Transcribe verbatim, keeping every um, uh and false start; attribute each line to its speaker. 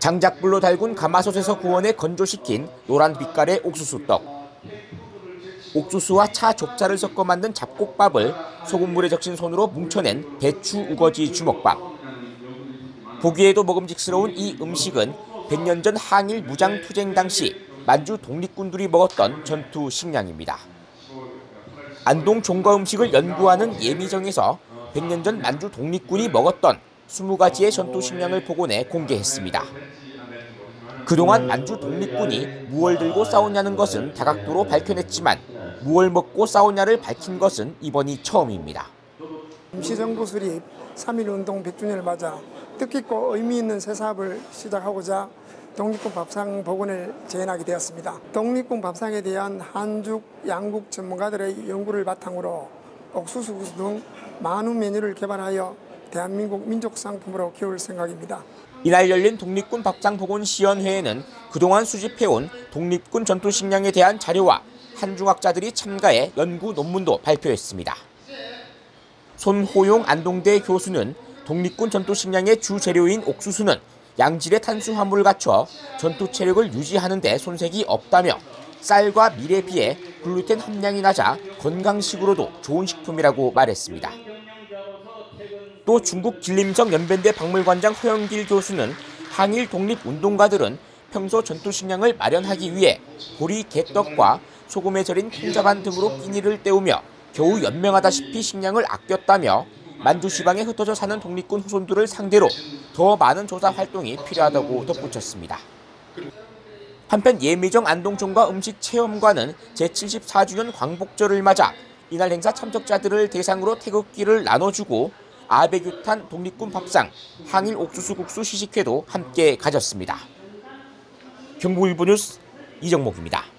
Speaker 1: 장작불로 달군 가마솥에서 구워내 건조시킨 노란 빛깔의 옥수수떡. 옥수수와 차 좁쌀을 섞어 만든 잡곡밥을 소금물에 적신 손으로 뭉쳐낸 배추 우거지 주먹밥. 보기에도 먹음직스러운 이 음식은 백 년 전 항일 무장투쟁 당시 만주 독립군들이 먹었던 전투 식량입니다. 안동 종거 음식을 연구하는 예미정에서 백 년 전 만주 독립군이 먹었던 스무 가지의 전투 식량을 복원해 공개했습니다. 그동안 만주 독립군이 무얼 들고 싸웠냐는 것은 다각도로 밝혀냈지만 무얼 먹고 싸웠냐를 밝힌 것은 이번이 처음입니다.
Speaker 2: 임시정부 수립 삼일운동 백 주년을 맞아 뜻깊고 의미 있는 새 사업을 시작하고자 독립군 밥상 복원을 제안하게 되었습니다. 독립군 밥상에 대한 한죽, 양국 전문가들의 연구를 바탕으로 옥수수 등 많은 메뉴를 개발하여 대한민국 민족 상품으로 키울 생각입니다.
Speaker 1: 이날 열린 독립군 밥상 복원 시연회에는 그동안 수집해온 독립군 전투 식량에 대한 자료와 한중학자들이 참가해 연구 논문도 발표했습니다. 손호용 안동대 교수는 독립군 전투 식량의 주 재료인 옥수수는 양질의 탄수화물을 갖춰 전투 체력을 유지하는 데 손색이 없다며 쌀과 밀에 비해 글루텐 함량이 낮아 건강식으로도 좋은 식품이라고 말했습니다. 또 중국 길림성 연변대 박물관장 허영길 교수는 항일 독립운동가들은 평소 전투 식량을 마련하기 위해 보리 개떡과 소금에 절인 콩자반 등으로 끼니를 때우며 겨우 연명하다시피 식량을 아꼈다며 만주 지방에 흩어져 사는 독립군 후손들을 상대로 더 많은 조사 활동이 필요하다고 덧붙였습니다. 한편 예미정 안동종과 음식 체험관은 제칠십사 주년 광복절을 맞아 이날 행사 참석자들을 대상으로 태극기를 나눠주고 아베규탄 독립군 밥상, 항일 옥수수국수 시식회도 함께 가졌습니다. 경북일보 뉴스 이정목입니다.